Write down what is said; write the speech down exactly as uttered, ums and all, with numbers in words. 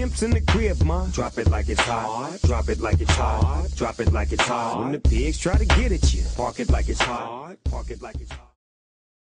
pimps in the crib, ma. Drop it like it's hot. Drop it like it's hot. Drop it like it's hot. When the pigs try to get at you, park it like it's hot. Park it like it's hot.